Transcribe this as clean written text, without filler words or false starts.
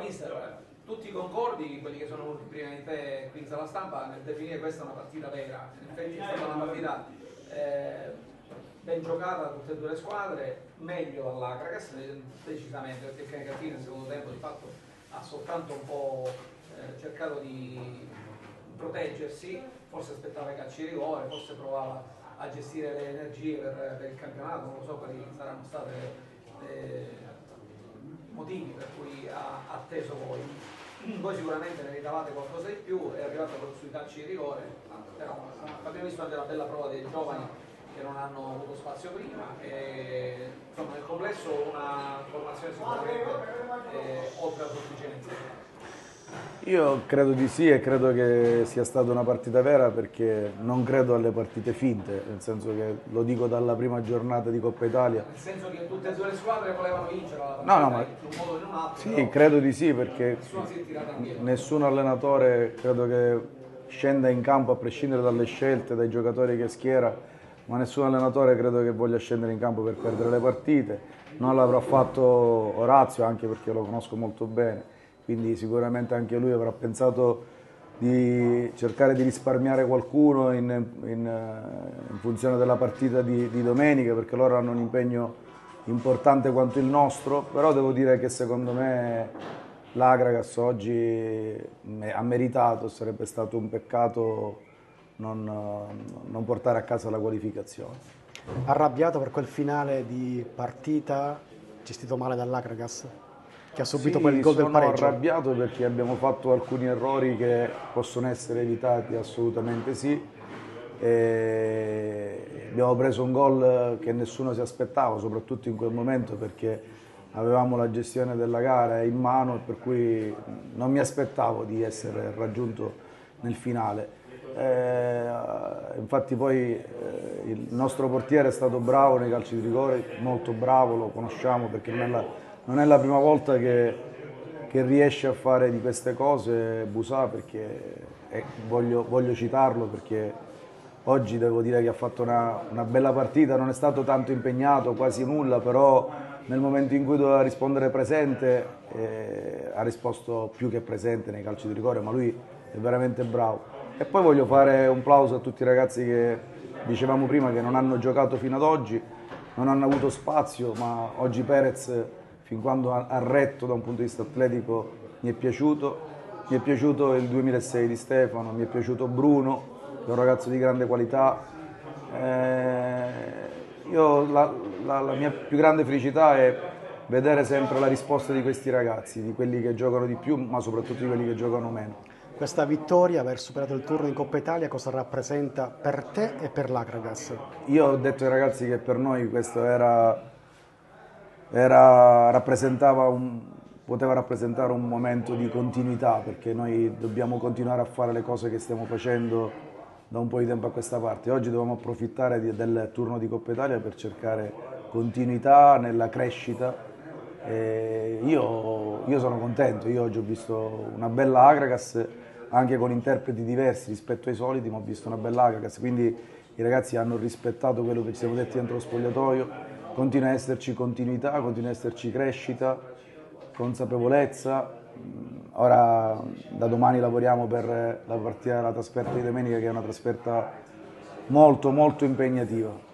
mister, tutti concordi, quelli che sono venuti prima di te qui in sala stampa, nel definire questa una partita vera. In effetti è stata una partita ben giocata da tutte e due le squadre, meglio dall'Acragas decisamente, perché Canicattini nel secondo tempo di fatto ha soltanto un po' cercato di proteggersi, forse aspettava i calci di rigore, forse provava a gestire le energie per il campionato, non lo so quali saranno stati i motivi per cui ha atteso voi. Voi sicuramente ne ritavate qualcosa di più, è arrivato sui calci di rigore, però abbiamo visto anche la bella prova dei giovani che non hanno avuto spazio prima e insomma nel complesso una formazione sicuramente oltre la sufficienza. Io credo di sì e credo che sia stata una partita vera perché non credo alle partite finte, nel senso che lo dico dalla prima giornata di Coppa Italia. Nel senso che tutte e due le squadre volevano vincere la No, no, partita ma in un modo o in un altro, sì, però credo di sì perché nessuno si è tirata indietro. nessun allenatore credo che scenda in campo a prescindere dalle scelte, dai giocatori che schiera, ma nessun allenatore credo che voglia scendere in campo per perdere le partite. Non l'avrà fatto Orazio anche perché lo conosco molto bene, quindi sicuramente anche lui avrà pensato di cercare di risparmiare qualcuno in funzione della partita di domenica perché loro hanno un impegno importante quanto il nostro, però devo dire che secondo me l'Agragas oggi ha meritato, sarebbe stato un peccato non portare a casa la qualificazione. Arrabbiato per quel finale di partita gestito male dall'Akragas, che ha subito poi il gol del Sono pareggio. arrabbiato perché abbiamo fatto alcuni errori che possono essere evitati, assolutamente sì. E abbiamo preso un gol che nessuno si aspettava, soprattutto in quel momento perché avevamo la gestione della gara in mano, per cui non mi aspettavo di essere raggiunto nel finale. Infatti poi il nostro portiere è stato bravo nei calci di rigore, molto bravo, lo conosciamo perché non è la prima volta che riesce a fare di queste cose Busà, perché voglio citarlo perché oggi devo dire che ha fatto una bella partita, non è stato tanto impegnato, quasi nulla, però nel momento in cui doveva rispondere presente ha risposto più che presente nei calci di rigore, ma lui è veramente bravo. E poi voglio fare un plauso a tutti i ragazzi che dicevamo prima che non hanno giocato fino ad oggi, non hanno avuto spazio, ma oggi Perez, fin quando ha retto da un punto di vista atletico, mi è piaciuto. Mi è piaciuto il 2006 di Stefano, mi è piaciuto Bruno, che è un ragazzo di grande qualità. La mia più grande felicità è vedere sempre la risposta di questi ragazzi, di quelli che giocano di più, ma soprattutto di quelli che giocano meno. Questa vittoria, aver superato il turno in Coppa Italia, cosa rappresenta per te e per l'Akragas? Io ho detto ai ragazzi che per noi questo poteva rappresentare un momento di continuità, perché noi dobbiamo continuare a fare le cose che stiamo facendo da un po' di tempo a questa parte. Oggi dobbiamo approfittare del turno di Coppa Italia per cercare continuità nella crescita. Io sono contento, io oggi ho visto una bella Agragas, anche con interpreti diversi rispetto ai soliti, ma ho visto una bella Agragas, quindi i ragazzi hanno rispettato quello che ci siamo detti dentro lo spogliatoio, continua a esserci continuità, continua a esserci crescita, consapevolezza. Ora da domani lavoriamo per la partita della trasferta di domenica, che è una trasferta molto molto impegnativa.